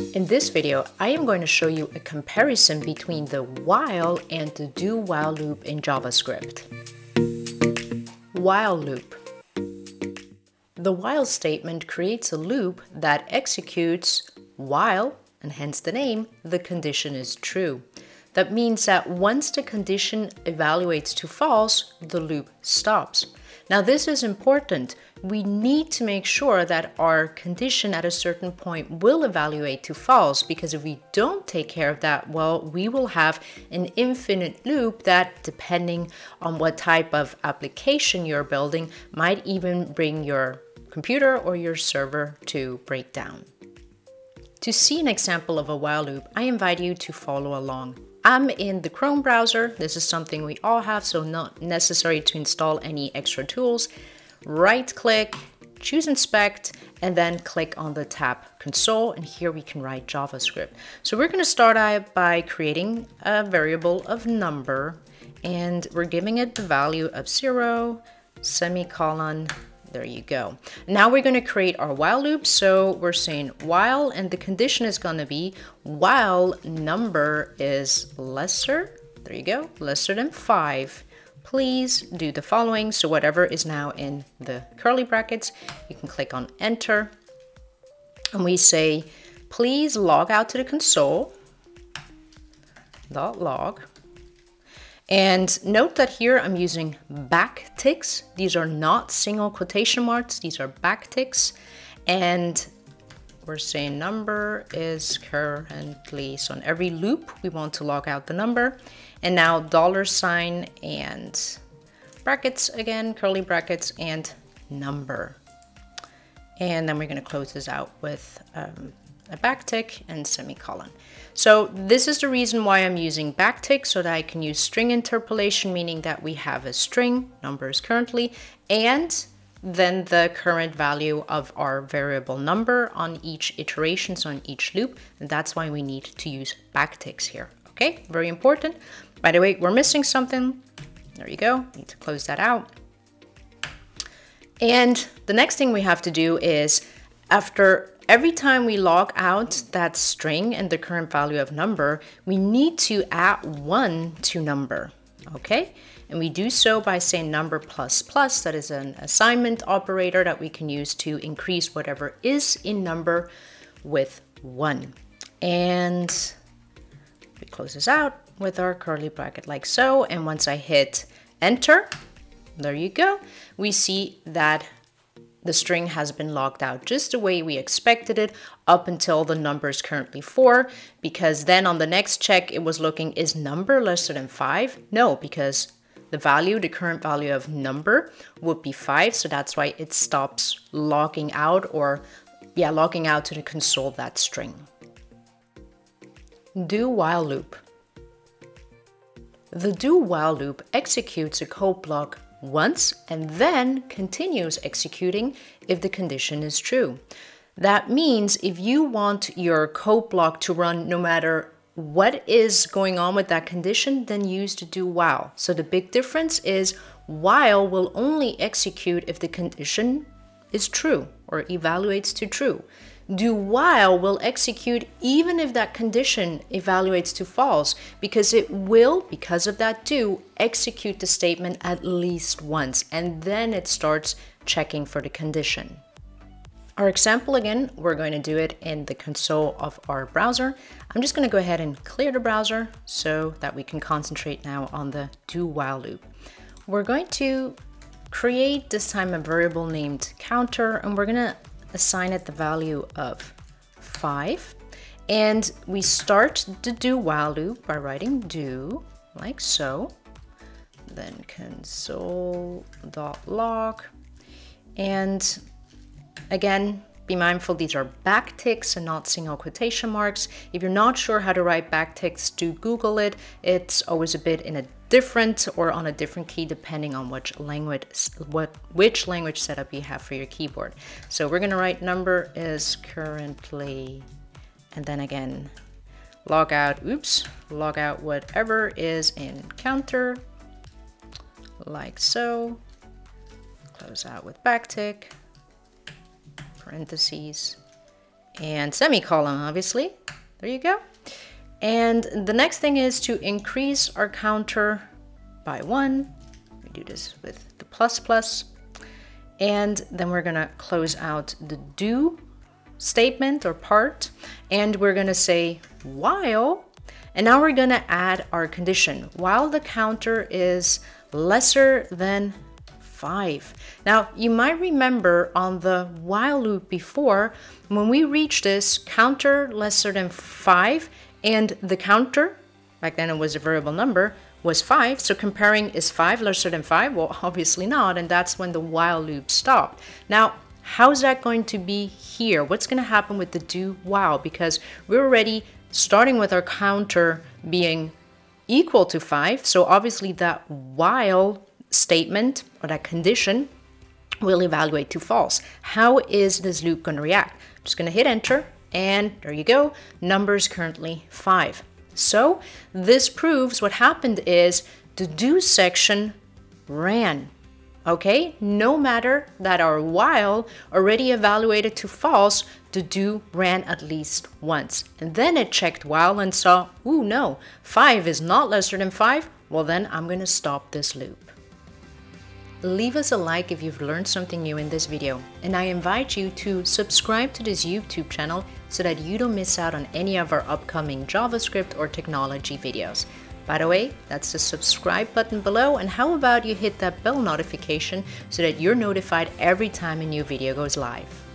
In this video, I am going to show you a comparison between the while and the do-while loop in JavaScript. While loop. The while statement creates a loop that executes while, and hence the name, the condition is true. That means that once the condition evaluates to false, the loop stops. Now this is important. We need to make sure that our condition at a certain point will evaluate to false, because if we don't take care of that, well, we will have an infinite loop that, depending on what type of application you're building, might even bring your computer or your server to break down. To see an example of a while loop, I invite you to follow along. I'm in the Chrome browser. This is something we all have, so not necessary to install any extra tools. Right click, choose inspect, and then click on the tab console, and here we can write JavaScript. So we're going to start out by creating a variable of number, and we're giving it the value of 0, semicolon. There you go. Now we're going to create our while loop. So we're saying while, and the condition is going to be while number is lesser, there you go, lesser than 5. Please do the following. So whatever is now in the curly brackets, you can click on enter. And we say, please log out to the console, .log. And note that here I'm using backticks. These are not single quotation marks, these are backticks. And we're saying number is currently, so in every loop, we want to log out the number. And now $sign and brackets again, curly brackets and number. And then we're going to close this out with a backtick and semicolon. So this is the reason why I'm using backtick, so that I can use string interpolation, meaning that we have a string, number is currently, and then the current value of our variable number on each iteration, so on each loop. And that's why we need to use backticks here. Okay, very important. By the way, we're missing something. There you go, need to close that out. And the next thing we have to do is, after every time we log out that string and the current value of number, we need to add 1 to number, okay? And we do so by saying number plus plus. That is an assignment operator that we can use to increase whatever is in number with 1. And we close this out with our curly bracket like so. And once I hit enter, there you go, we see that the string has been logged out just the way we expected it up until the number is currently 4, because then on the next check it was looking, is number lesser than 5? No, because the value, the current value of number would be 5, so that's why it stops logging out, or logging out to the console that string. Do while loop. The do while loop executes a code block once and then continues executing if the condition is true. That means if you want your code block to run no matter what is going on with that condition, then use the do while. So the big difference is while will only execute if the condition is true or evaluates to true. Do while will execute even if that condition evaluates to false, because it will, because of that do, execute the statement at least once, and then it starts checking for the condition. Our example again, we're going to do it in the console of our browser. I'm just going to go ahead and clear the browser so that we can concentrate now on the do while loop. We're going to create this time a variable named counter, and we're going to assign it the value of 5. And we start the do while loop by writing do, like so. Then console.log. And again, be mindful these are backticks and not single quotation marks. If you're not sure how to write backticks, do Google it. It's always a bit in a different or on a different key depending on which language setup you have for your keyboard. So we're going to write number is currently, and then again log out whatever is in counter, like so. Close out with backtick, parentheses, and semicolon, obviously. There you go. And the next thing is to increase our counter by 1. We do this with the plus plus. And then we're gonna close out the do statement or part, and we're gonna say while, and now we're gonna add our condition, while the counter is lesser than 5. Now, you might remember on the while loop before, when we reached this counter lesser than 5, and the counter, back then it was a variable number, was 5, so comparing is 5 lesser than 5? Well, obviously not, and that's when the while loop stopped. Now, how's that going to be here? What's going to happen with the do while? Because we're already starting with our counter being equal to 5, so obviously that while statement or that condition will evaluate to false. How is this loop going to react? I'm just going to hit enter, and there you go, number is currently 5. So this proves what happened is the do section ran. Okay, no matter that our while already evaluated to false, the do ran at least once. And then it checked while and saw, ooh, no, 5 is not lesser than 5. Well, then I'm going to stop this loop. Leave us a like if you've learned something new in this video, and I invite you to subscribe to this YouTube channel so that you don't miss out on any of our upcoming JavaScript or technology videos. By the way, that's the subscribe button below, and how about you hit that bell notification so that you're notified every time a new video goes live.